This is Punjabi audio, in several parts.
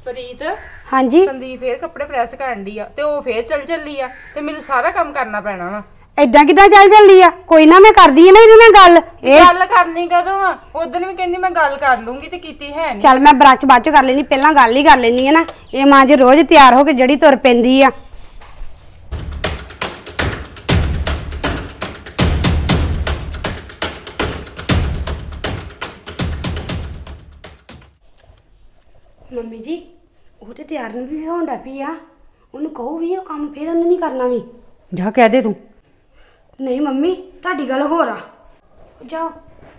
ਪ੍ਰੀਤ ਹਾਂਜੀ ਸੰਦੀਪ ਫੇਰ ਕੱਪੜੇ ਪ੍ਰੈਸ ਕਰਨ ਦੀ ਆ ਤੇ ਉਹ ਫੇਰ ਚੱਲੀ ਆ ਤੇ ਮੈਨੂੰ ਸਾਰਾ ਕੰਮ ਕਰਨਾ ਪੈਣਾ ਵਾ। ਏਦਾਂ ਕਿਦਾਂ ਚੱਲੀ ਆ? ਕੋਈ ਨਾ ਮੈਂ ਕਰਦੀ ਆ ਨਾ ਇਹਦੇ ਨਾਲ ਗੱਲ। ਗੱਲ ਕਰਨੀ ਕਦੋਂ ਆ? ਉਦੋਂ ਵੀ ਕਹਿੰਦੀ ਮੈਂ ਗੱਲ ਕਰ ਲੂੰਗੀ ਤੇ ਕੀਤੀ ਹੈ ਨਹੀਂ। ਚੱਲ ਮੈਂ ਬਰਸ਼ ਬਾਅਦ ਚ ਕਰ ਲੈਣੀ, ਪਹਿਲਾਂ ਗੱਲ ਹੀ ਕਰ ਲੈਣੀ ਆ ਨਾ। ਇਹ ਮਾਂ ਜੀ ਰੋਜ਼ ਤਿਆਰ ਹੋ ਕੇ ਜਿਹੜੀ ਤੁਰ ਪੈਂਦੀ ਆ। ਮੰਮੀ ਜੀ ਉਹ ਤੇ ਤਿਆਰ ਨੂੰ ਵੀ ਹੋਣ ਡੈ ਪਈ ਆ। ਉਹਨੂੰ ਕਹੋ ਵੀ ਉਹ ਕੰਮ ਫੇਰ ਉਹਨੇ ਨਹੀਂ ਕਰਨਾ ਵੀ। ਜਾ ਕਹਿ ਦੇ ਤੂੰ। ਨਹੀਂ ਮੰਮੀ ਤੁਹਾਡੀ ਗੱਲ ਹੋਰ ਆ। ਜਾਓ।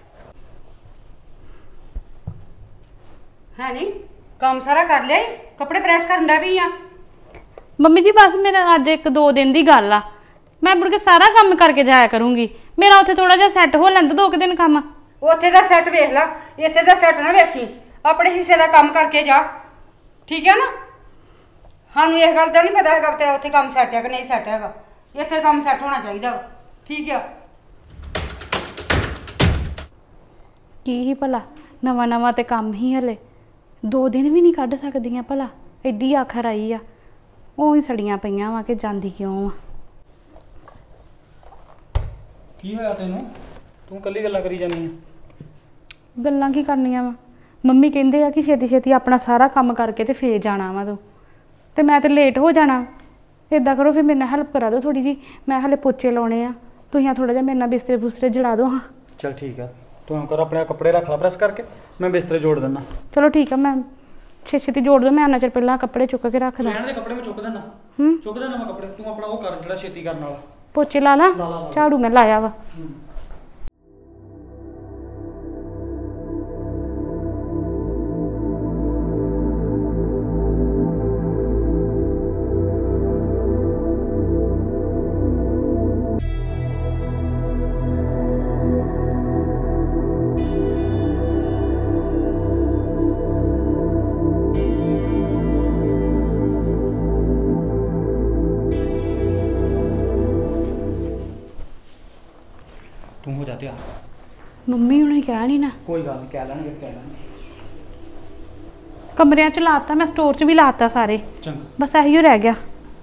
ਹੈ ਨਹੀਂ ਕੰਮ ਸਾਰਾ ਕਰ ਲਿਆ, ਕੱਪੜੇ ਪ੍ਰੈਸ ਕਰਨ ਦਾ ਵੀ ਆ। ਮੰਮੀ ਜੀ ਬਸ ਮੇਰਾ ਅੱਜ 1-2 ਦਿਨ ਦੀ ਗੱਲ ਆ, ਮੈਂ ਮੁੜ ਕੇ ਸਾਰਾ ਕੰਮ ਕਰਕੇ ਜਾਇਆ ਕਰੂੰਗੀ। ਮੇਰਾ ਉੱਥੇ ਥੋੜਾ ਜਿਹਾ ਸੈੱਟ ਹੋ ਲੈਂਦਾ 2 ਦਿਨ ਕੰਮ। ਉੱਥੇ ਦਾ ਸੈੱਟ ਵੇਖ ਲੈ, ਇੱਥੇ ਦਾ ਸੈੱਟ ਨਾ ਵੇਖੀ। ਆਪਣੇ ਹਿੱਸੇ ਦਾ ਕੰਮ ਕਰਕੇ ਜਾ, ਠੀਕ ਹੈ ਨਾ। ਸਾਨੂੰ ਇਹ ਗੱਲ ਦਾ ਨਹੀਂ ਪਤਾ ਹੈਗਾ ਤੇਰਾ ਉੱਥੇ ਕੰਮ ਸੈੱਟ ਹੈ ਕਿ ਨਹੀਂ ਸੈੱਟ ਹੈਗਾ। ਇੱਥੇ ਕੰਮ ਸੈੱਟ ਹੋਣਾ ਚਾਹੀਦਾ, ਠੀਕ ਆ। ਕੀ ਹੀ ਭਲਾ ਨਵਾਂ ਤੇ ਕੰਮ ਹੀ ਹਲੇ 2 ਦਿਨ ਵੀ ਨਹੀਂ ਕੱਢ ਸਕਦੀਆਂ ਭਲਾ। ਐਡੀ ਆਖਰ ਆਈ ਆ, ਉਹ ਹੀ ਸੜੀਆਂ ਪਈਆਂ ਵਾ ਕਿ ਜਾਂਦੀ ਕਿਉਂ ਆ। ਕੀ ਹੋਇਆ ਤੈਨੂੰ? ਤੂੰ ਕੱਲੀ ਗੱਲਾਂ ਕਰੀ ਜਾਂਦੀ ਆ। ਗੱਲਾਂ ਕੀ ਕਰਨੀਆਂ ਵਾ? ਮੰਮੀ ਕਹਿੰਦੇ ਆ ਕਿ ਛੇਤੀ ਆਪਣਾ ਸਾਰਾ ਕੰਮ ਕਰਕੇ ਤੇ ਫੇਰ ਜਾਣਾ ਵਾ ਤੂੰ, ਤੇ ਮੈਂ ਤੇ ਲੇਟ ਹੋ ਜਾਣਾ। ਇੱਦਾਂ ਕਰੋ ਫਿਰ ਮੇਰੇ ਨਾਲ ਹੈਲਪ ਕਰਾ ਦਿਓ ਥੋੜੀ ਜੀ। ਮੈਂ ਹਲੇ ਪੋਚੇ ਲਾਉਣੇ ਆ, ਤੁਸੀਂ ਥੋੜਾ ਜਿਹਾ ਮੇਰੇ ਨਾਲ ਬਿਸਤਰੇ ਜੜਾ ਦਿਓ। ਹਾਂ ਚਲ ਠੀਕ ਆ, ਤੂੰ ਕਰ ਆਪਣੇ ਕੱਪੜੇ ਰੱਖ ਲੈ ਪ੍ਰੈਸ ਕਰਕੇ, ਮੈਂ ਬਿਸਤਰੇ ਜੋੜ ਦਿੰਦਾ। ਚਲੋ ਠੀਕ ਆ, ਮੈਂ ਛੇਤੀ ਜੋੜ ਦਿਓ। ਮੈਂ ਉਹਨਾਂ ਚਿਰ ਪਹਿਲਾਂ ਕੱਪੜੇ ਚੁੱਕ ਕੇ ਰੱਖ ਦਾਂ। ਰਹਿਣ ਦੇ ਕੱਪੜੇ ਮੈਂ ਚੁੱਕ ਦਿੰਦਾ। ਚੁੱਕ ਦਿੰਦਾ ਮੈਂ ਕੱਪੜੇ, ਤੂੰ ਆਪਣਾ ਉਹ ਕਰ ਜਿਹੜਾ ਛੇਤੀ ਕਰਨ ਵਾਲਾ। ਪੋਚੇ ਲਾ ਲਾ, ਝਾੜੂ ਮੈਂ ਲਾਇਆ ਵਾ। ਤੂੰ ਹੋ ਜਾ ਤਿਆਰ। ਮੰਮੀ ਉਹਨੇ ਕਿਹਾ ਨਹੀਂ ਨਾ। ਕੋਈ ਗੱਲ ਨਹੀਂ, ਕਹਿ ਲੈਣਗੇ। ਕਮਰਿਆਂ 'ਚ ਲਾਤਾ, ਮੈਂ ਸਟੋਰ 'ਚ ਵੀ ਲਾਤਾ ਸਾਰੇ। ਚੰਗਾ ਬਸ ਇਹੀ ਰਹਿ ਗਿਆ।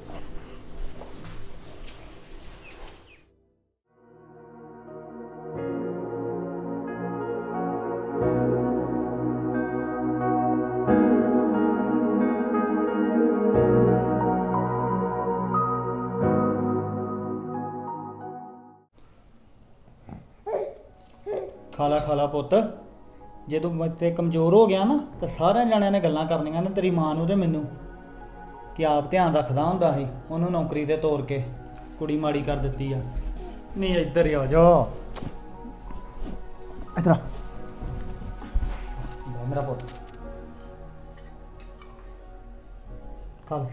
ਖਾ ਲਾ ਪੁੱਤ। ਜੇ ਤੂੰ ਤੇ ਕਮਜ਼ੋਰ ਹੋ ਗਿਆ ਨਾ ਤਾਂ ਸਾਰਿਆਂ ਜਣਿਆਂ ਨੇ ਗੱਲਾਂ ਕਰਨੀਆਂ ਨੇ ਤੇਰੀ ਮਾਂ ਨੂੰ ਤੇ ਮੈਨੂੰ, ਕਿ ਆਪ ਧਿਆਨ ਰੱਖਦਾ ਹੁੰਦਾ ਸੀ। ਉਹਨੂੰ ਨੌਕਰੀ ਤੇ ਤੋਰ ਕੇ ਕੁੜੀ ਮਾੜੀ ਕਰ ਦਿੱਤੀ ਆ। ਨਹੀਂ ਇੱਧਰ ਹੀ ਆ ਜਾ, ਇੱਧਰ ਆ ਮੇਰਾ ਪੁੱਤ। ਖਾ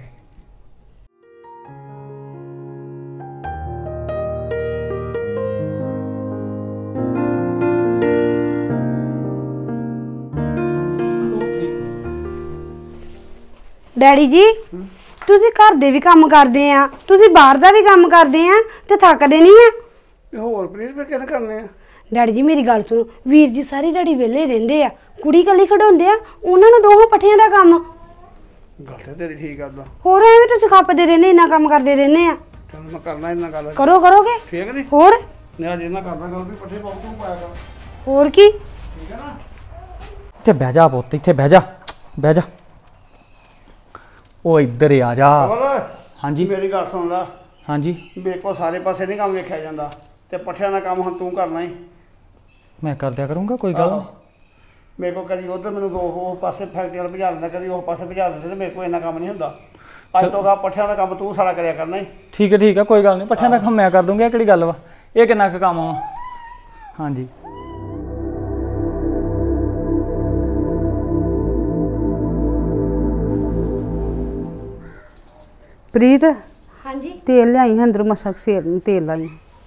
ਡੈਡੀ ਜੀ ਤੁਸੀਂ ਘਰ ਦੇ ਵੀ ਕੰਮ ਕਰਦੇ ਆ, ਤੁਸੀਂ ਬਾਹਰ ਦਾ ਵੀ ਕੰਮ ਕਰਦੇ ਆ ਤੇ ਥੱਕਦੇ ਨਹੀਂ ਆ? ਹੋਰ ਪਲੀਜ਼ ਫਿਰ ਕਿਹਨੇ ਕਰਨੇ ਆ? ਡੈਡੀ ਜੀ ਮੇਰੀ ਗੱਲ ਸੁਣੋ, ਵੀਰ ਜੀ ਸਾਰੀ ਦਿਹਾੜੀ ਵਿਹਲੇ ਰਹਿੰਦੇ ਆ, ਕੁੜੀ ਕੱਲੀ ਖੜਾਉਂਦੇ ਆ, ਉਹਨਾਂ ਨੂੰ ਦੋਹਾਂ ਪੱਠਿਆਂ ਦਾ ਕੰਮ। ਗੱਲ ਤੇ ਤੇਰੀ ਠੀਕ ਕਰਦਾ। ਹੋਰ ਐਵੇਂ ਤੁਸੀਂ ਖੱਪਦੇ ਰਹਿੰਦੇ, ਇੰਨਾ ਕੰਮ ਕਰਦੇ ਰਹਿੰਦੇ ਆ। ਚੱਲ ਮੈਂ ਕਰਨਾ ਇਹਨਾਂ ਗੱਲ। ਕਰੋਗੇ ਠੀਕ ਨਹੀਂ? ਹੋਰ ਮੈਂ ਅੱਜ ਇਹਨਾਂ ਕਰਦਾ ਗੱਲ ਵੀ ਪੱਠੇ ਪਾਉ ਤੂੰ ਪਾਇਆ ਕਰ। ਹੋਰ ਕੀ? ਠੀਕ ਹੈ ਨਾ? ਇੱਥੇ ਬਹਿ ਜਾ ਪੁੱਤ, ਇੱਥੇ ਬਹਿ ਜਾ। ਉਹ ਇੱਧਰ ਆ ਜਾ। ਹਾਂਜੀ ਮੇਰੀ ਗੱਲ ਸੁਣ ਲੈ। ਹਾਂਜੀ ਮੇਰੇ ਕੋਲ ਸਾਰੇ ਪਾਸੇ ਨਹੀਂ ਕੰਮ ਵੇਖਿਆ ਜਾਂਦਾ, ਤੇ ਪੱਠਿਆਂ ਦਾ ਕੰਮ ਹੁਣ ਤੂੰ ਕਰਨਾ ਹੀ। ਮੈਂ ਕਰ ਦਿਆ ਕਰੂੰਗਾ, ਕੋਈ ਗੱਲ ਨਹੀਂ। ਮੇਰੇ ਕੋਲ ਕਦੀ ਉਧਰ ਮੈਨੂੰ ਉਹ ਪਾਸੇ ਫੈਕਟਰੀ ਵਾਲ ਭਜਾ ਦਿੰਦਾ, ਕਦੀ ਉਹ ਪਾਸੇ ਭਜਾ ਦਿੰਦੇ, ਤੇ ਮੇਰੇ ਕੋਲ ਇੰਨਾ ਕੰਮ ਨਹੀਂ ਹੁੰਦਾ। ਅੱਜ ਤੋਂ ਗਾ ਪੱਠਿਆਂ ਦਾ ਕੰਮ ਤੂੰ ਸਾਰਾ ਕਰਿਆ ਕਰਨਾ ਹੀ। ਠੀਕ ਹੈ ਕੋਈ ਗੱਲ ਨਹੀਂ, ਪੱਠਿਆਂ ਦਾ ਕੰਮ ਮੈਂ ਕਰ ਦੂੰਗਾ। ਕਿਹੜੀ ਗੱਲ ਵਾ, ਇਹ ਕਿੰਨਾ ਕੁ ਕੰਮ ਵਾ। ਹਾਂਜੀ ਪ੍ਰੀਤ ਹਾਂਜੀ ਤੇਲ ਲਿਆਈ ਅੰਦਰ, ਮਸਾ ਸੇਰ ਨੂੰ ਤੇਲ ਲਾਈ।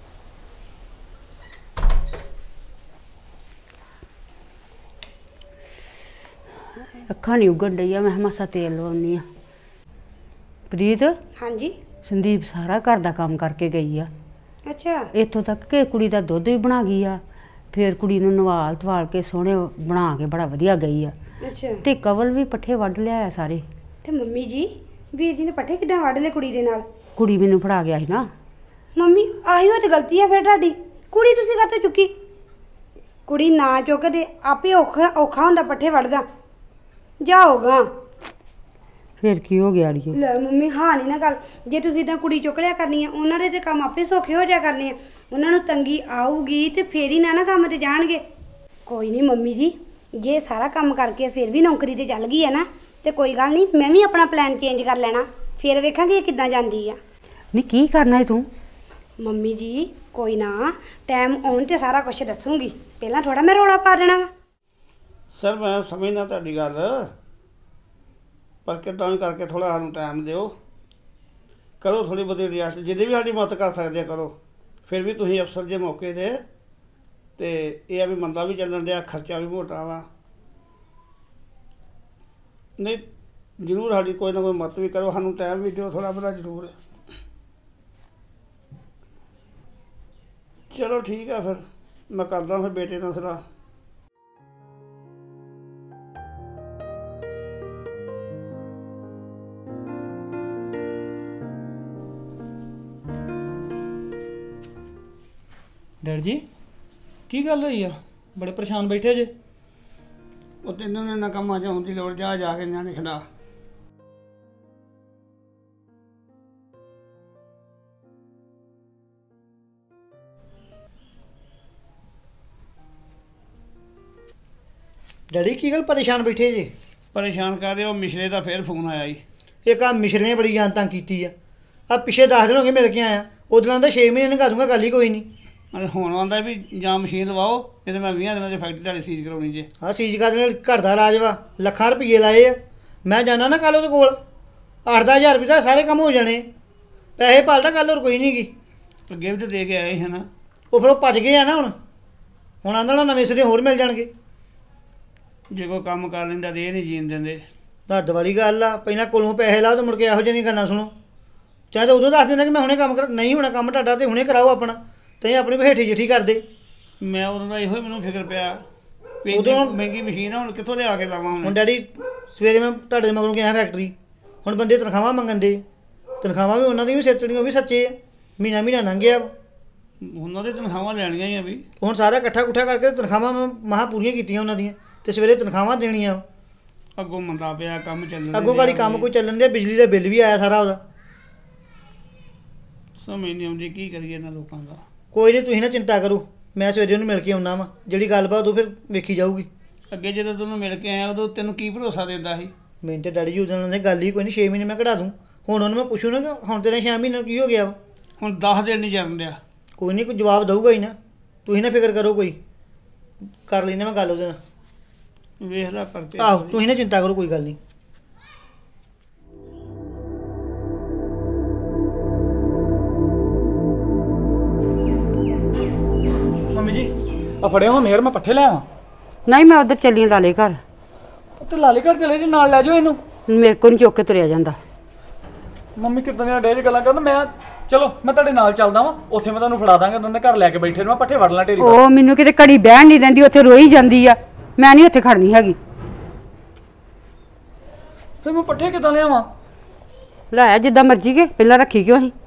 ਅੱਖਾਂ ਨਹੀਂ ਉਗੜ ਡਈ ਆ, ਮੈਂ ਮਸਾ ਤੇਲ ਲਵਾਉਣੀ ਆ। ਪ੍ਰੀਤ ਹਾਂਜੀ ਸੰਦੀਪ ਸਾਰਾ ਘਰ ਦਾ ਕੰਮ ਕਰਕੇ ਗਈ ਆ। ਅੱਛਾ ਇੱਥੋਂ ਤੱਕ ਕਿ ਕੁੜੀ ਦਾ ਦੁੱਧ ਵੀ ਬਣਾ ਗਈ ਆ, ਫਿਰ ਕੁੜੀ ਨੂੰ ਨਵਾਲ ਧਵਾਲ ਕੇ ਸੋਹਣੇ ਬਣਾ ਕੇ ਬੜਾ ਵਧੀਆ ਗਈ ਆ। ਅੱਛਾ ਤੇ ਕਵਲ ਵੀ ਪੱਠੇ ਵੱਢ ਲਿਆਇਆ ਸਾਰੇ। ਤੇ ਮੰਮੀ ਜੀ ਵੀਰ ਜੀ ਨੇ ਪੱਠੇ ਕਿੱਦਾਂ ਵੱਢ ਲਏ ਕੁੜੀ ਦੇ ਨਾਲ? ਕੁੜੀ ਮੈਨੂੰ ਫੜਾ ਗਿਆ ਸੀ ਨਾ। ਮੰਮੀ ਆਹੀ ਉਹ ਤੇ ਗਲਤੀ ਆ ਫਿਰ ਤੁਹਾਡੀ। ਕੁੜੀ ਤੁਸੀਂ ਕਾਹਤੋਂ ਚੁੱਕੀ? ਕੁੜੀ ਨਾ ਚੁੱਕਦੇ ਆਪੇ ਔਖਾ ਔਖਾ ਹੁੰਦਾ ਪੱਠੇ ਵੱਢਦਾ। ਜਾਓਗਾ ਫਿਰ ਕੀ ਹੋ ਗਿਆ ਅੜੀਏ? ਲੈ ਮੰਮੀ ਹਾਂ ਨਹੀਂ ਨਾ ਗੱਲ। ਜੇ ਤੁਸੀਂ ਤਾਂ ਕੁੜੀ ਚੁੱਕ ਲਿਆ ਕਰਨੀ ਆ, ਉਹਨਾਂ ਦੇ ਤੇ ਕੰਮ ਆਪੇ ਸੌਖੇ ਹੋ ਜਾ ਕਰਨੇ ਆ। ਉਹਨਾਂ ਨੂੰ ਤੰਗੀ ਆਊਗੀ ਤੇ ਫੇਰ ਹੀ ਨਾ ਕੰਮ ਤੇ ਜਾਣਗੇ। ਕੋਈ ਨਹੀਂ ਮੰਮੀ ਜੀ, ਜੇ ਸਾਰਾ ਕੰਮ ਕਰਕੇ ਫਿਰ ਵੀ ਨੌਕਰੀ ਤੇ ਚੱਲ ਗਈ ਹੈ ਨਾ ਤੇ ਕੋਈ ਗੱਲ ਨਹੀਂ, ਮੈਂ ਵੀ ਆਪਣਾ ਪਲਾਨ ਚੇਂਜ ਕਰ ਲੈਣਾ। ਫਿਰ ਵੇਖਾਂਗੇ ਇਹ ਕਿੱਦਾਂ ਜਾਂਦੀ ਆ। ਨਹੀਂ ਕੀ ਕਰਨਾ ਹੈ ਤੂੰ? ਮੰਮੀ ਜੀ ਕੋਈ ਨਾ, ਟਾਈਮ ਆਉਣ ਤੇ ਸਾਰਾ ਕੁਝ ਦੱਸੂਗੀ। ਪਹਿਲਾਂ ਥੋੜਾ ਮੈਂ ਰੌਲਾ ਪਾ ਦੇਣਾ ਵਾ। ਸਰ ਮੈਂ ਸਮਝਦਾ ਤੁਹਾਡੀ ਗੱਲ, ਪਰ ਕਿੱਦਾਂ ਵੀ ਕਰਕੇ ਥੋੜਾ ਸਾਨੂੰ ਟਾਈਮ ਦਿਓ। ਕਰੋ ਥੋੜੀ ਬਹੁਤੀ ਰਿਆਸਤ, ਜਿਹਦੀ ਵੀ ਸਾਡੀ ਮਦਦ ਕਰ ਸਕਦੇ ਆ ਕਰੋ। ਫਿਰ ਵੀ ਤੁਸੀਂ ਅਫਸਰ ਜੇ ਮੌਕੇ ਦੇ, ਤੇ ਇਹ ਆ ਵੀ ਮੰਦਾ ਵੀ ਚੱਲਣ ਡਿਆ, ਖਰਚਾ ਵੀ ਮੋਟਾ ਵਾ। ਨਹੀਂ ਜ਼ਰੂਰ ਸਾਡੀ ਕੋਈ ਨਾ ਕੋਈ ਮਦਦ ਵੀ ਕਰੋ, ਸਾਨੂੰ ਟਾਈਮ ਵੀ ਦਿਓ ਥੋੜਾ ਬਹੁਤਾ ਜ਼ਰੂਰ। ਚਲੋ ਠੀਕ ਆ, ਫਿਰ ਮੈਂ ਕਰਦਾ ਫਿਰ ਬੇਟੇ ਨਾਲ ਸਲਾਹ। ਡੈਡ ਜੀ ਕੀ ਗੱਲ ਹੋਈ ਆ? ਬੜੇ ਪਰੇਸ਼ਾਨ ਬੈਠੇ ਜੇ। ਉਹ ਤੈਨੂੰ ਨੇ ਨਾ ਕੰਮਾਂ 'ਚ ਆਉਣ ਦੀ ਲੋੜ, ਜਾ ਜਾ ਕੇ ਇਹਨਾਂ ਨੇ ਖੜਾ। ਡੈਡੀ ਕੀ ਗੱਲ ਪਰੇਸ਼ਾਨ ਬੈਠੇ ਜੇ? ਪਰੇਸ਼ਾਨ ਕਰ ਰਹੇ ਹੋ, ਮਿਸ਼ਰੇ ਦਾ ਫੇਰ ਫੋਨ ਆਇਆ ਜੀ। ਇਹ ਕੰਮ ਮਿਸ਼ਰੇ ਨੇ ਬੜੀ ਜਾਨ ਤੰਗ ਕੀਤੀ ਆ। ਆ ਪਿਛੇ 10 ਦਿਨ ਹੋ ਗਏ ਮਿਲ ਕੇ ਆਇਆ, ਉਹਦੇ ਨਾਲ ਤਾਂ 6 ਮਹੀਨੇ ਨਿਕਾ ਦੂੰਗਾ, ਗੱਲ ਹੀ ਕੋਈ ਨਹੀਂ। ਹੁਣ ਆਉਂਦਾ ਵੀ ਜਾਂ ਮਸ਼ੀਨ ਲਵਾਓ, ਨਹੀਂ ਤਾਂ ਮੈਂ 20 ਦਿਨਾਂ 'ਚ ਫੈਕਟਰੀ ਤੁਹਾਡੀ ਸੀਜ਼ ਕਰਾਉਣੀ ਜੇ। ਆ ਸੀਜ ਕਰਨ ਘਰ ਦਾ ਰਾਜ ਵਾ, ਲੱਖਾਂ ਰੁਪਏ ਲਾਏ ਆ। ਮੈਂ ਜਾਣਾ ਨਾ ਕੱਲ ਉਹਦੇ ਕੋਲ, 8-10 ਹਜ਼ਾਰ ਰੁਪਏ ਦਾ ਸਾਰੇ ਕੰਮ ਹੋ ਜਾਣੇ। ਪੈਸੇ ਭਾਲਦਾ ਗੱਲ, ਹੋਰ ਕੋਈ ਨਹੀਂ ਗੀ। ਅੱਗੇ ਵੀ ਤਾਂ ਦੇ ਕੇ ਆਏ ਸੀ ਨਾ। ਉਹ ਫਿਰ ਉਹ ਭੱਜ ਗਏ ਆ ਨਾ। ਹੁਣ ਆਂਦਾ ਨਾ ਨਵੇਂ ਸਿਰੇ ਹੋਰ ਮਿਲ ਜਾਣਗੇ। ਜੇ ਕੋਈ ਕੰਮ ਕਰ ਲੈਂਦਾ ਤੇ ਇਹ ਨਹੀਂ ਜੀਣ ਦਿੰਦੇ। ਹੱਦ ਵਾਲੀ ਗੱਲ ਆ, ਪਹਿਲਾਂ ਕੋਲੋਂ ਪੈਸੇ ਲਾਓ ਤੇ ਮੁੜ ਕੇ ਇਹੋ ਜਿਹੀ ਨਹੀਂ ਕਰਨਾ। ਸੁਣੋ, ਚਾਹੇ ਤਾਂ ਉਦੋਂ ਦੱਸ ਦਿੰਦਾ ਕਿ ਮੈਂ ਹੁਣੇ ਕੰਮ ਕਰ, ਨਹੀਂ ਹੋਣਾ ਕੰਮ ਤੁਹਾਡਾ ਤੇ ਹੁਣੇ ਕਰਾਓ ਆਪਣਾ, ਤੇ ਆਪਣੀ ਹੇਠੀ ਜਿੱਠੀ ਕਰਦੇ। ਮੈਂ ਉਦੋਂ ਦਾ ਇਹੋ ਹੀ ਮੈਨੂੰ ਫਿਕਰ ਪਿਆ ਵੀ ਉਦੋਂ ਮਹਿੰਗੀ ਮਸ਼ੀਨ ਆ, ਹੁਣ ਕਿੱਥੋਂ ਲਿਆ ਕੇ ਲਾਵਾਂ? ਹੁਣ ਡੈਡੀ ਸਵੇਰੇ ਮੈਂ ਤੁਹਾਡੇ ਮਗਰੋਂ ਗਿਆ ਫੈਕਟਰੀ, ਹੁਣ ਬੰਦੇ ਤਨਖਾਹਾਂ ਮੰਗਣ ਦੇ, ਤਨਖਾਹਾਂ ਵੀ ਉਹਨਾਂ ਦੀ ਵੀ ਸਿਰ ਚੜੀਆਂ, ਉਹ ਵੀ ਸੱਚੇ ਆ। ਮਹੀਨਾ ਮਹੀਨਾ ਲੰਘ ਗਿਆ, ਉਹਨਾਂ ਦੇ ਤਨਖਾਹਾਂ ਲੈਣੀਆਂ ਹੀ ਆ ਵੀ। ਹੁਣ ਸਾਰਾ ਇਕੱਠਾ ਕੁੱਠਾ ਕਰਕੇ ਤਨਖਾਹਾਂ ਮੈਂ ਮਹਾਂ ਪੂਰੀਆਂ ਕੀਤੀਆਂ ਉਹਨਾਂ ਦੀਆਂ, ਤੇ ਸਵੇਰੇ ਤਨਖਾਹਾਂ ਦੇਣੀਆਂ। ਅੱਗੋਂ ਮੰਦਾ ਪਿਆ ਕੰਮ ਚੱਲਣ ਅੱਗੋਂ ਗਾੜੀ ਕੰਮ ਕੋਈ ਚੱਲਣ ਡਿਆ, ਬਿਜਲੀ ਦਾ ਬਿੱਲ ਵੀ ਆਇਆ ਸਾਰਾ ਉਹਦਾ। ਸਮਝ ਨਹੀਂ ਆਉਂਦੀ ਕੀ ਕਰੀਏ ਇਹਨਾਂ ਲੋਕਾਂ ਦਾ। ਕੋਈ ਨਹੀਂ, ਤੁਸੀਂ ਨਾ ਚਿੰਤਾ ਕਰੋ, ਮੈਂ ਸਵੇਰੇ ਉਹਨੂੰ ਮਿਲ ਕੇ ਆਉਣਾ ਵਾ। ਜਿਹੜੀ ਗੱਲਬਾਤ ਉਹ ਫਿਰ ਵੇਖੀ ਜਾਊਗੀ। ਅੱਗੇ ਜਦੋਂ ਤੈਨੂੰ ਮਿਲ ਕੇ ਆਇਆ ਉਦੋਂ ਤੈਨੂੰ ਕੀ ਭਰੋਸਾ ਦਿੰਦਾ ਸੀ? ਮੈਨੂੰ ਤੇ ਡੈਡੀ ਜੀ ਉਦੋਂ ਨਾਲ ਗੱਲ ਹੀ ਕੋਈ ਨਹੀਂ, 6 ਮਹੀਨੇ ਮੈਂ ਕਢਾ ਦੂੰ। ਹੁਣ ਉਹਨੂੰ ਮੈਂ ਪੁੱਛੂ ਨਾ ਕਿ ਹੁਣ ਤੇਰੇ 6 ਮਹੀਨੇ ਕੀ ਹੋ ਗਿਆ ਵਾ। ਹੁਣ 10 ਦਿਨ ਨਹੀਂ ਚੱਲਣ ਡਿਆ। ਕੋਈ ਨਹੀਂ, ਕੋਈ ਜਵਾਬ ਦਊਗਾ ਹੀ ਨਾ। ਤੁਸੀਂ ਨਾ ਫਿਕਰ ਕਰੋ, ਕੋਈ ਕਰ ਲੈਂਦੇ ਮੈਂ ਗੱਲ ਉਹਦੇ ਨਾਲ। ਵੇਖ ਲੈ ਕਰਕੇ। ਆਹੋ, ਤੁਸੀਂ ਨਾ ਚਿੰਤਾ ਕਰੋ, ਕੋਈ ਗੱਲ ਨਹੀਂ। ਮੰਮੀ ਜੀ ਆ ਫੜਿਆ ਹੁਣ ਮੇਰ, ਮੈਂ ਪੱਠੇ ਲੈ ਆਵਾਂ? ਨਹੀਂ ਮੈਂ ਉਧਰ ਚੱਲੀ ਲਾਲੇ ਘਰ। ਤੇ ਲਾਲੇ ਘਰ ਚਲੇ ਜੀ, ਨਾਲ ਲੈ ਜਾਓ ਇਹਨੂੰ। ਮੇਰੇ ਕੋਲ ਨਹੀਂ ਚੁੱਕ ਕੇ ਤੁਰਿਆ ਜਾਂਦਾ। ਮੰਮੀ ਕਿੱਦਾਂ ਦੀਆਂ ਡੇ ਗੱਲਾਂ ਕਰਨ। ਮੈਂ ਚਲੋ ਮੈਂ ਤੁਹਾਡੇ ਨਾਲ ਚੱਲਦਾ ਵਾਂ, ਉੱਥੇ ਮੈਂ ਤੁਹਾਨੂੰ ਫੜਾ ਦਾਂਗਾ। ਉਹਨਾਂ ਦੇ ਘਰ ਲੈ ਕੇ ਬੈਠੇ ਨੂੰ ਮੈਂ ਪੱਠੇ ਵੜ ਲਾਂ ਢੇਰੀ। ਉਹ ਮੈਨੂੰ ਕਿਤੇ ਘੜੀ ਬਹਿਣ ਨਹੀਂ ਦਿੰਦੀ, ਉੱਥੇ ਰੋਈ ਜਾਂਦੀ ਆ। ਮੈਂ ਨਹੀਂ ਉੱਥੇ ਖੜਨੀ ਹੈਗੀ। ਫਿਰ ਮੈਂ ਪੱਠੇ ਕਿੱਦਾਂ ਲਿਆਵਾਂ? ਲੈ ਜਿੱਦਾਂ ਮਰਜ਼ੀ ਕੇ, ਪਹਿਲਾਂ ਰੱਖੀ ਕਿਉਂ ਅਸੀਂ?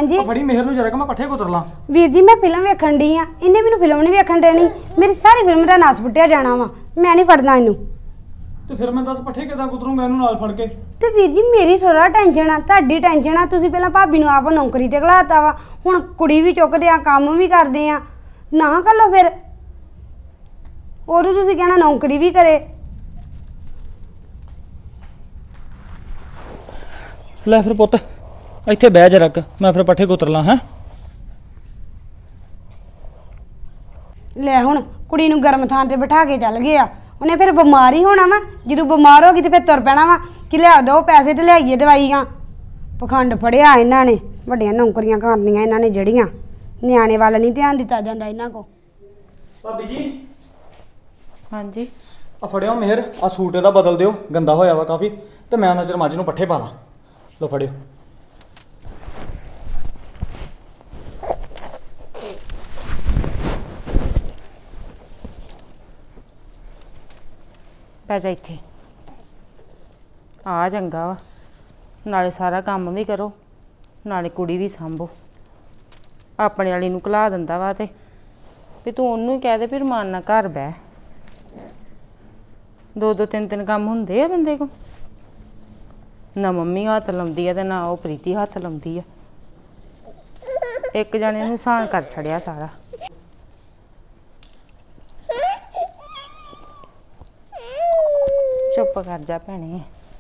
ਹਾਂਜੀ ਫੜੀ ਮਿਹਰ ਨੂੰ ਜਰਾ ਕਿ ਮੈਂ ਪੱਠੇ ਕੁਤਰ ਲਾਂ। ਵੀਰ ਜੀ ਮੈਂ ਫਿਲਮ ਵੇਖਣ ਡਈ ਆ, ਇਹਨੇ ਮੈਨੂੰ ਫਿਲਮ ਨਹੀਂ ਵੇਖਣ ਦੇਣੀ। ਮੇਰੀ ਸਾਰੀ ਫਿਲਮ ਦਾ ਨਾਸ ਪੁੱਟਿਆ ਜਾਣਾ ਵਾ, ਮੈਂ ਨਹੀਂ ਫੜਨਾ ਇਹਨੂੰ। ਤੇ ਫਿਰ ਮੈਂ ਦੱਸ ਪੱਠੇ ਕਿੱਦਾਂ ਕੁਤਰੂੰਗਾ ਇਹਨੂੰ ਨਾਲ ਫੜ ਕੇ? ਤੇ ਵੀਰ ਜੀ ਮੇਰੀ ਥੋੜਾ ਟੈਨਸ਼ਨ ਆ, ਤੁਹਾਡੀ ਟੈਨਸ਼ਨ ਆ। ਤੁਸੀਂ ਪਹਿਲਾਂ ਭਾਬੀ ਨੂੰ ਆਪ ਨੌਕਰੀ ਤੇ ਘਲਾਤਾ ਵਾ, ਹੁਣ ਕੁੜੀ ਵੀ ਚੁੱਕਦੇ ਆ, ਕੰਮ ਵੀ ਕਰਦੇ ਆ, ਨਾ ਕਰ ਲਓ ਫਿਰ। ਉਦੋਂ ਤੁਸੀਂ ਕਹਿਣਾ ਨੌਕਰੀ ਵੀ ਕਰੇ। ਲੈ ਫਿਰ ਪੁੱਤ ਇੱਥੇ ਬਹਿ ਜਾ ਰੱਖ, ਮੈਂ ਫਿਰ ਪੱਠੇ ਕੁਤਰ ਲਾਂ। ਹੈ ਲੈ ਹੁਣ ਕੁੜੀ ਨੂੰ ਗਰਮ ਥਾਂ ਤੇ ਬਿਠਾ ਕੇ ਚੱਲ ਗਏ ਆ, ਉਹਨੇ ਫਿਰ ਬਿਮਾਰ ਹੀ ਹੋਣਾ ਵਾ। ਜਦੋਂ ਬਿਮਾਰ ਹੋ ਗਈ ਤੇ ਫਿਰ ਤੁਰ ਪੈਣਾ ਵਾ ਕਿ ਲਿਆ ਦੋ ਪੈਸੇ ਤੇ ਲਿਆਈਏ ਦਵਾਈਆਂ। ਪਖੰਡ ਫੜਿਆ ਇਹਨਾਂ ਨੇ, ਵੱਡੀਆਂ ਨੌਕਰੀਆਂ ਕਰਨੀਆਂ ਇਹਨਾਂ ਨੇ ਜਿਹੜੀਆਂ, ਨਿਆਣੇ ਵੱਲ ਨਹੀਂ ਧਿਆਨ ਦਿੱਤਾ ਜਾਂਦਾ ਇਹਨਾਂ ਕੋ। ਭਾਬੀ ਜੀ ਹਾਂਜੀ ਆ ਫੜਿਓ ਮਿਹਰ, ਆ ਸੂਟ ਇਹਦਾ ਬਦਲ ਦਿਓ, ਗੰਦਾ ਹੋਇਆ ਵਾ ਕਾਫੀ, ਤੇ ਮੈਂ ਨਜ਼ਰ ਮੱਝ ਨੂੰ ਪੱਠੇ ਪਾ ਲਾਂ। ਲੋ ਫੜਿਓ। ਪੈ ਜਾ ਇੱਥੇ ਆ ਚੰਗਾ ਵਾ, ਨਾਲੇ ਸਾਰਾ ਕੰਮ ਵੀ ਕਰੋ ਨਾਲੇ ਕੁੜੀ ਵੀ ਸੰਭੋ। ਆਪਣੇ ਵਾਲੀ ਨੂੰ ਘਲਾ ਦਿੰਦਾ ਵਾ ਤੇ ਵੀ ਤੂੰ ਉਹਨੂੰ ਹੀ ਕਹਿ ਦੇ ਵੀ ਰਮਾਨ ਨਾਲ ਘਰ ਬਹਿ। ਦੋ ਦੋ ਤਿੰਨ ਤਿੰਨ ਕੰਮ ਹੁੰਦੇ ਆ ਬੰਦੇ ਕੋ, ਨਾ ਮੰਮੀ ਹੱਥ ਲਾਉਂਦੀ ਆ ਤੇ ਨਾ ਉਹ ਪ੍ਰੀਤੀ ਹੱਥ ਲਾਉਂਦੀ ਆ। ਇੱਕ ਜਣੇ ਨੂੰ ਸਾਨ ਕਰ ਛੜਿਆ ਸਾਰਾ। ਚੁੱਪ ਕਰ ਜਾ ਭੈਣੇ।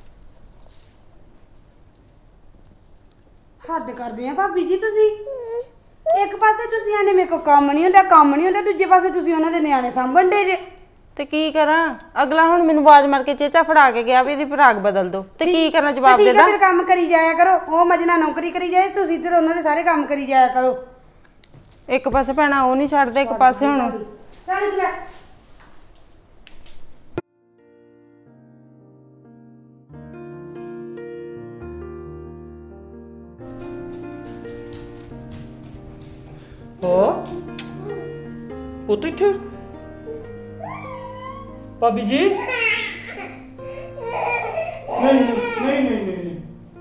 ਹੱਦ ਕਰਦੇ ਆ ਭਾਬੀ ਜੀ ਤੁਸੀਂ। ਇੱਕ ਪਾਸੇ ਤੁਸੀਂ ਆਨੇ ਮੇਰੇ ਕੋ ਕੰਮ ਨਹੀਂ ਹੁੰਦਾ, ਕੰਮ ਨਹੀਂ ਹੁੰਦਾ, ਦੂਜੇ ਪਾਸੇ ਤੁਸੀਂ ਉਹਨਾਂ ਦੇ ਨਿਆਣੇ ਸਾਂਭਣ ਦੇ ਜੇ। ਤੇ ਕੀ ਕਰਾਂ, ਅਗਲਾ ਹੁਣ ਮੈਨੂੰ ਆਵਾਜ਼ ਮਾਰ ਕੇ ਚੇਚਾ ਫੜਾ ਕੇ ਗਿਆ ਵੀ ਇਹਦੀ ਫਰਾਕ ਬਦਲ ਦੋ, ਤੇ ਕੀ ਕਰਨਾ ਜਵਾਬ ਠੀਕ ਦੇਦਾ। ਹੈ ਫਿਰ ਕੰਮ ਕਰੀ ਜਾਇਆ ਕਰੋ, ਉਹ ਮਜਨਾ ਨੌਕਰੀ ਕਰੀ ਜਾਏ, ਤੁਸੀਂ ਤੇ ਉਹਨਾਂ ਦੇ ਸਾਰੇ ਕੰਮ ਕਰੀ ਜਾਇਆ ਕਰੋ। ਇੱਕ ਪਾਸੇ ਭੈਣਾ ਉਹ ਨਹੀਂ ਛੱਡਦੇ, ਇੱਕ ਪਾਸੇ ਹੁਣ ਚੱਲ ਜੀ ਪੁੱਤ ਇੱਥੇ ਭਾਬੀ ਜੀ। ਨਹੀਂ ਨਹੀਂ ਨਹੀਂ ਨਹੀਂ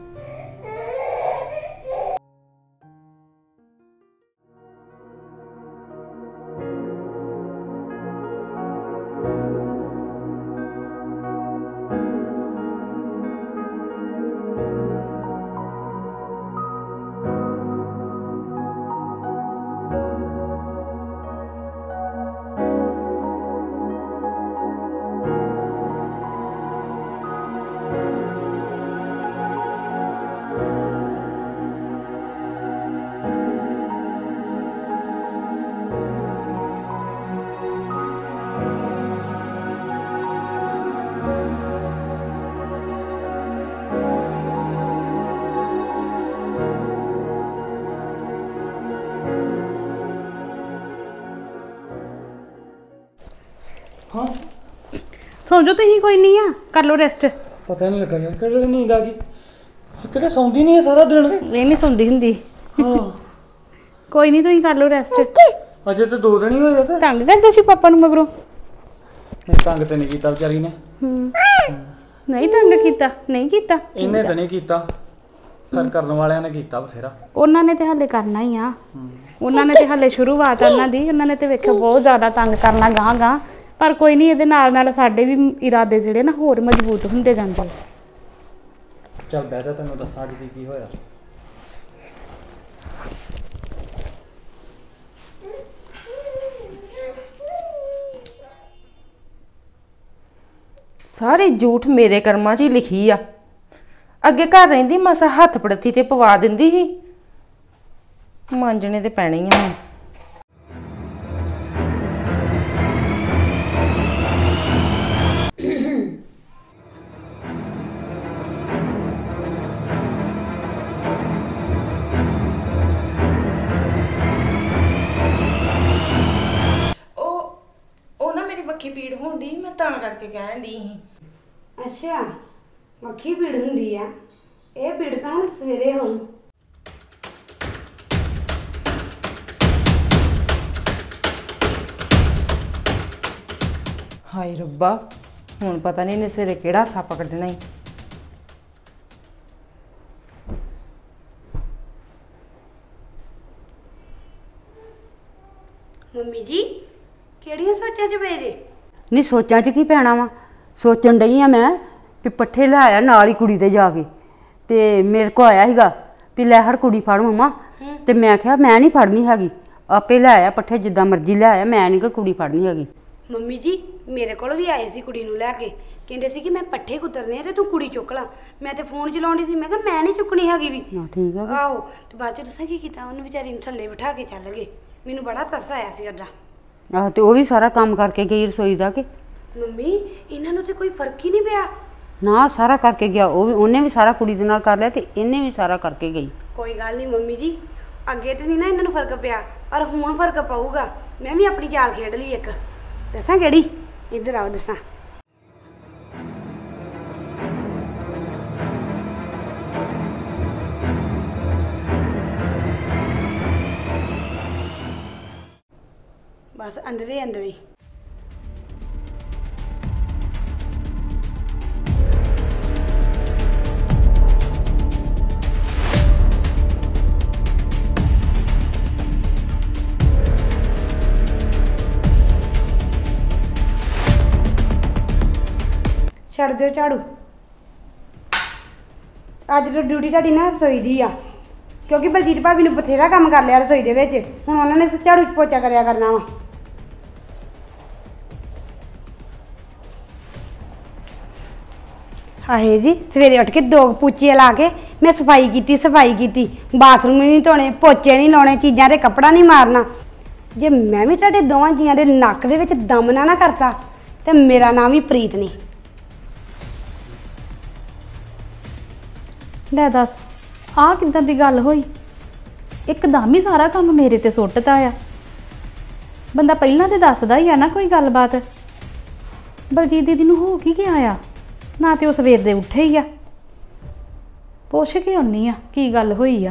ਹਾਂ ਸੌਂ ਜਾਓ ਤੁਸੀਂ, ਕੋਈ ਨਹੀਂ ਆ, ਕਰ ਲਓ ਰੈਸਟ। ਪਤਾ ਨਹੀਂ ਲੱਗਾ ਯਾਰ ਕਿਹੜੇ ਨੀਂਦ ਆ ਗਈ, ਕਿਤੇ ਸੌਂਦੀ ਨਹੀਂ ਹੈ ਸਾਰਾ ਦਿਨ। ਇਹ ਨਹੀਂ ਸੌਂਦੀ ਹੁੰਦੀ। ਹਾਂ ਕੋਈ ਨਹੀਂ ਤੁਸੀਂ ਕਰ ਲਓ ਰੈਸਟ। ਅਜੇ ਤੇ 2 ਦਿਨ ਹੀ ਹੋਏ ਤੇ ਤੰਗ ਕਰਦੇ ਸੀ ਪਾਪਾ ਨੂੰ ਮਗਰੋਂ? ਨਹੀਂ ਤੰਗ ਤੇ ਨਹੀਂ ਕੀਤਾ ਵਿਚਾਰੀ ਨੇ। ਨਹੀਂ ਤੰਗ ਕੀਤਾ, ਨਹੀਂ ਕੀਤਾ ਇਹਨੇ ਤਾਂ ਨਹੀਂ ਕੀਤਾ, ਘਰ ਕਰਨ ਵਾਲਿਆਂ ਨੇ ਕੀਤਾ ਬਥੇਰਾ। ਉਹਨਾਂ ਨੇ ਤੇ ਹਾਲੇ ਕਰਨਾ ਹੀ ਆ, ਉਹਨਾਂ ਨੇ ਤੇ ਹਾਲੇ ਸ਼ੁਰੂਆਤ ਆ ਉਹਨਾਂ ਦੀ, ਉਹਨਾਂ ਨੇ ਤੇ ਵੇਖਿਆ ਬਹੁਤ ਜ਼ਿਆਦਾ ਤੰਗ ਕਰਨਾ ਗਾਂ ਗਾਂ। ਪਰ ਕੋਈ ਨਹੀਂ, ਇਹਦੇ ਨਾਲ ਨਾਲ ਸਾਡੇ ਵੀ ਇਰਾਦੇ ਜਿਹੜੇ ਨਾ ਹੋਰ ਮਜ਼ਬੂਤ ਹੁੰਦੇ ਜਾਂਦੇ। ਚੱਲ ਬਹਿ ਜਾ, ਤੈਨੂੰ ਦੱਸਾਂ ਅੱਜ ਕੀ ਹੋਇਆ। ਸਾਰੀ ਝੂਠ ਮੇਰੇ ਕਰਮਾਂ 'ਚ ਹੀ ਲਿਖੀ ਆ। ਅੱਗੇ ਘਰ ਰਹਿੰਦੀ ਮਸਾ ਹੱਥ ਪੜਥੀ ਤੇ ਪਵਾ ਦਿੰਦੀ ਸੀ, ਮਾਂਜਣੇ ਤੇ ਪੈਣੇ ਹੀ ਆ ਹੁਣ। ਉਹ ਨਾ ਮੇਰੀ ਵੱਖੀ ਪੀੜ ਹੋਣ ਡਈ, ਮੈਂ ਤਾਂ ਕਰਕੇ ਕਹਿਣ ਡਈ ਸੀ। ਅੱਛਾ ਮੱਖੀ ਪੀੜ ਹੁੰਦੀ ਆ, ਇਹ ਪੀੜ ਤਾਂ ਹੁਣ ਸਵੇਰੇ ਹੋਊ। ਹਾਏ ਰੱਬਾ, ਹੁਣ ਪਤਾ ਨਹੀਂ ਇਹਨੇ ਸਵੇਰੇ ਕਿਹੜਾ ਸੱਪ ਕੱਢਣਾ ਈ। ਮੰਮੀ ਜੀ ਕਿਹੜੀਆਂ ਸੋਚਾਂ 'ਚ ਪਏ ਜੇ? ਨਹੀਂ ਸੋਚਾਂ 'ਚ ਕੀ ਪੈਣਾ ਵਾ, ਸੋਚਣ ਡਈ ਆ ਮੈਂ ਵੀ ਪੱਠੇ ਲੈ ਆਇਆ ਨਾਲ ਹੀ ਕੁੜੀ ਤੇ ਜਾ ਕੇ। ਤੇ ਮੇਰੇ ਕੋ ਆਇਆ ਸੀਗਾ ਵੀ ਲੈ ਹੜ ਕੁੜੀ ਫੜ ਮਮਾ, ਤੇ ਮੈਂ ਕਿਹਾ ਮੈਂ ਨਹੀਂ ਫੜਨੀ ਹੈਗੀ, ਆਪੇ ਲੈ ਆਇਆ ਪੱਠੇ ਜਿੱਦਾਂ ਮਰਜ਼ੀ ਲੈ ਆਇਆ, ਮੈਂ ਨਹੀਂ ਕੋਈ ਕੁੜੀ ਫੜਨੀ ਹੈਗੀ। ਮੰਮੀ ਜੀ ਮੇਰੇ ਕੋਲ ਵੀ ਆਏ ਸੀ ਕੁੜੀ ਨੂੰ ਲੈ ਕੇ, ਕਹਿੰਦੇ ਸੀ ਕਿ ਮੈਂ ਪੱਠੇ ਕੁਤਰਨੇ ਆ ਤੇ ਤੂੰ ਕੁੜੀ ਚੁੱਕ ਲਾ। ਮੈਂ ਤੇ ਫੋਨ ਚਲਾਉਂਦੀ ਸੀ, ਮੈਂ ਕਿਹਾ ਮੈਂ ਨਹੀਂ ਚੁੱਕਣੀ ਹੈਗੀ ਵੀ। ਹਾਂ ਠੀਕ ਆ। ਆਹੋ ਤੇ ਬਾਅਦ ਚ ਦੱਸਾਂ ਕੀ ਕੀਤਾ, ਉਹਨੂੰ ਵਿਚਾਰੀ ਨੂੰ ਥੱਲੇ ਬਿਠਾ ਕੇ ਚੱਲ ਗਏ। ਮੈਨੂੰ ਬੜਾ ਤਰਸ ਆਇਆ ਸੀ ਅੱਡਾ। ਆਹ ਤੇ ਉਹ ਵੀ ਸਾਰਾ ਕੰਮ ਕਰਕੇ ਗਈ ਰਸੋਈ ਦਾ ਕਿ ਮੰਮੀ ਇਹਨਾਂ ਨੂੰ ਤੇ ਕੋਈ ਫਰਕ ਹੀ ਨਹੀਂ ਪਿਆ। ਨਾ ਸਾਰਾ ਕਰਕੇ ਗਿਆ, ਉਹ ਵੀ ਉਹਨੇ ਵੀ ਸਾਰਾ ਕੁੜੀ ਦੇ ਨਾਲ ਕਰ ਲਿਆ ਤੇ ਇਹਨੇ ਵੀ ਸਾਰਾ ਕਰਕੇ ਗਈ। ਕੋਈ ਗੱਲ ਨਹੀਂ ਮੰਮੀ ਜੀ, ਅੱਗੇ ਤੇ ਨਹੀਂ ਨਾ ਇਹਨਾਂ ਨੂੰ ਫਰਕ ਪਿਆ, ਪਰ ਹੁਣ ਫਰਕ ਪਊਗਾ। ਮੈਂ ਵੀ ਆਪਣੀ ਚਾਲ ਖੇਡ ਲਈ ਇੱਕ। ਦੱਸਾਂ ਕਿਹੜੀ? ਇੱਧਰ ਆਓ ਦੱਸਾਂ। ਬਸ ਅੰਦਰੇ ਅੰਦਰੇ ਛੱਡ ਦਿਓ ਝਾੜੂ। ਅੱਜ ਤੋਂ ਡਿਊਟੀ ਤੁਹਾਡੀ ਨਾ ਰਸੋਈ ਦੀ ਆ, ਕਿਉਂਕਿ ਬਲਜੀਤ ਭਾਬੀ ਨੂੰ ਬਥੇਰਾ ਕੰਮ ਕਰ ਲਿਆ ਰਸੋਈ ਦੇ ਵਿੱਚ, ਹੁਣ ਉਹਨਾਂ ਨੇ ਝਾੜੂ ਪੋਚਾ ਕਰਿਆ ਕਰਨਾ ਵਾ। ਹਾਏ ਜੀ ਸਵੇਰੇ ਉੱਠ ਕੇ 2 ਪੋਚੇ ਲਾ ਕੇ ਮੈਂ ਸਫਾਈ ਕੀਤੀ, ਬਾਥਰੂਮ ਨਹੀਂ ਧੋਣੇ, ਪੋਚੇ ਨਹੀਂ ਲਾਉਣੇ, ਚੀਜ਼ਾਂ ਤੇ ਕੱਪੜਾ ਨਹੀਂ ਮਾਰਨਾ। ਜੇ ਮੈਂ ਵੀ ਤੁਹਾਡੇ ਦੋਵਾਂ ਜੀਆਂ ਦੇ ਨੱਕ ਦੇ ਵਿੱਚ ਦਮ ਨਾ ਕਰਤਾ ਤੇ ਮੇਰਾ ਨਾਮ ਵੀ ਪ੍ਰੀਤ ਨਹੀਂ। ਲੈ ਦੱਸ ਆਹ ਕਿੱਦਾਂ ਦੀ ਗੱਲ ਹੋਈ? ਇੱਕਦਮ ਹੀ ਸਾਰਾ ਕੰਮ ਮੇਰੇ ਤੇ ਸੁੱਟਤਾ ਆ। ਬੰਦਾ ਪਹਿਲਾਂ ਤੇ ਦੱਸਦਾ ਹੀ ਆ ਨਾ ਕੋਈ ਗੱਲਬਾਤ। ਬਲਜੀਤ ਦੀਦੀ ਨੂੰ ਹੋ ਕੀ ਗਿਆ ਆ? ਨਾ ਤੇ ਉਹ ਸਵੇਰ ਦੇ ਉੱਠੇ ਹੀ ਆ। ਪੁੱਛ ਕੇ ਆਉਣੀ ਆ ਕੀ ਗੱਲ ਹੋਈ ਆ।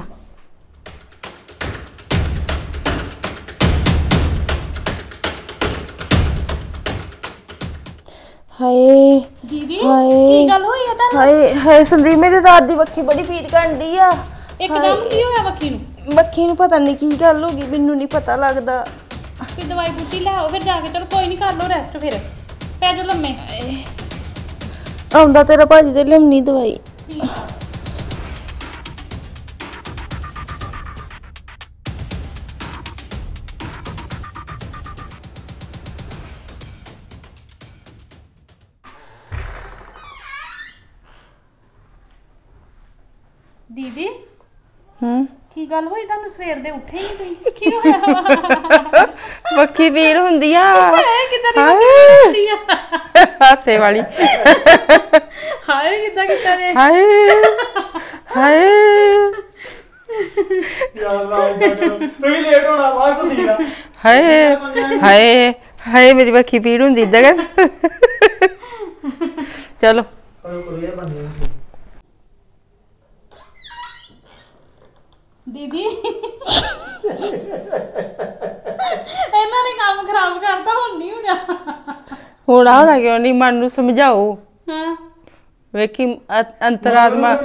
ਹਾਏ ਦੀਦੀ ਹਾਏ ਕੀ ਗੱਲ ਹੋਈ ਆ ਤੁਹਾਨੂੰ? ਹਾਏ ਹਾਏ ਸੰਦੀਪ ਮੇਰੀ ਰਾਤ ਦੀ ਵੱਖੀ ਬੜੀ ਪੀੜ ਕਰਨ ਡਈ ਆ। ਇੱਕਦਮ ਕੀ ਹੋਇਆ ਵੱਖੀ ਨੂੰ? ਵੱਖੀ ਨੂੰ ਪਤਾ ਨਹੀਂ ਕੀ ਗੱਲ ਹੋ ਗਈ, ਮੈਨੂੰ ਨਹੀਂ ਪਤਾ ਲੱਗਦਾ। ਤੇ ਦਵਾਈ ਬੂਟੀ ਲਿਆਓ ਫਿਰ ਜਾ ਕੇ। ਚਲੋ ਕੋਈ ਨਹੀਂ, ਕਰ ਲਓ ਰੈਸਟ, ਫਿਰ ਪੈ ਜਾਓ ਲੰਮੇ। ਆਉਂਦਾ ਤੇਰਾ ਭਾਜੀ ਤੇ ਲਿਆਉਣੀ ਦਵਾਈ। ਦੀਦੀ ਹੂੰ ਕੀ ਗੱਲ ਹੋਈ ਤੁਹਾਨੂੰ? ਸਵੇਰ ਦੇ ਉੱਠੇ ਹੀ ਨਹੀਂ ਤੁਸੀਂ, ਕੀ ਹੋਇਆ? ਵੱਖੀ ਪੀੜ ਹੁੰਦੀ ਆ। ਕਿੱਦਾਂ ਦੀ ਵੱਖੀ ਹੁੰਦੀ ਆ? ਹਾਸੇ ਵਾਲੀ। ਹਾਏ ਕਿੱਦਾਂ ਕੀਤਾ ਨੇ? ਹਾਏ ਹਾਏ ਯਾਰ ਲਾਓ ਤੁਸੀਂ ਲੇਟ ਹੋਣਾ ਬਾਅਦ ਤੁਸੀਂ ਨਾ। ਹਾਏ ਹਾਏ ਹਾਏ ਮੇਰੀ ਵੱਖੀ ਪੀੜ ਹੁੰਦੀ ਇਦਾਂ ਕਰ। ਚਲੋ ਦੀਦੀ ਇਹਨਾਂ ਨੇ ਕੰਮ ਖਰਾਬ ਕਰਤਾ, ਹੁਣ ਨਹੀਂ ਹੋਣਾ। ਹੋਣਾ ਕਿਉਂ ਨਹੀਂ? ਮਨ ਨੂੰ ਸਮਝਾਓ। ਹਾਂ ਵੇਖੀ ਅੰਤਰਾਤਮਾ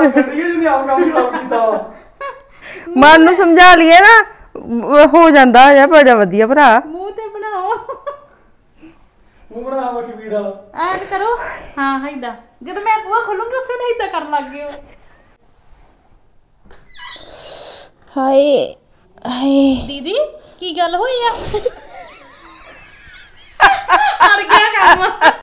ਕੀਤਾ ਮਨ ਨੂੰ ਸਮਝਾ ਲਈਏ ਨਾ ਹੋ ਜਾਂਦਾ ਆ ਬੜਾ ਵਧੀਆ ਭਰਾ। ਮੂੰਹ ਤੇ ਬਣਾਓ, ਮੂੰਹ ਬਣਾ ਵੱਖੀ ਪੀੜ ਵਾਲਾ। ਐਡ ਕਰੋ। ਹਾਂ ਏਦਾਂ, ਜਦੋਂ ਮੈਂ ਬੂਹਾ ਖੋਲੂੰਗੀ ਉਸੇ ਵੇਲੇ ਏਦਾਂ ਕਰਨ ਲੱਗ ਗਿਓ। ਹਾਏ ਹਾਏ ਦੀਦੀ ਕੀ ਗੱਲ ਹੋਈ ਆ? ਅੜ ਗਿਆ ਕੰਮ।